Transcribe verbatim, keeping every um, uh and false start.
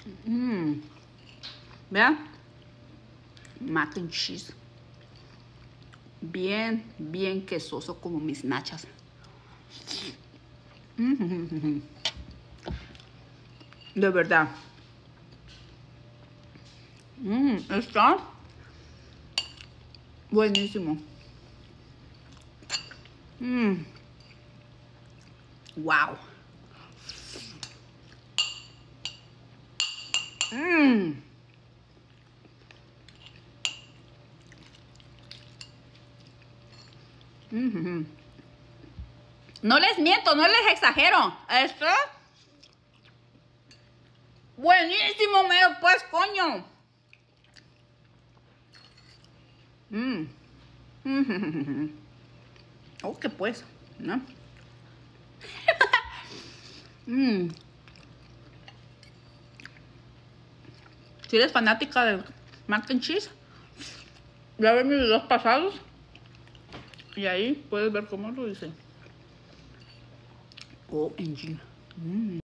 Mmm. Vean. Mac and cheese. Bien, bien quesoso como mis nachas. Mm. De verdad. Mm, está buenísimo. Mm. Wow. Mm. Mm-hmm. No les miento, no les exagero. Esto buenísimo, mero, pues, coño. Mm. Mm. Oh, que pues, ¿no? Mm. Si eres fanática de mac and cheese, ya ves mis videos pasados y ahí puedes ver cómo lo hice. O M G. Mm.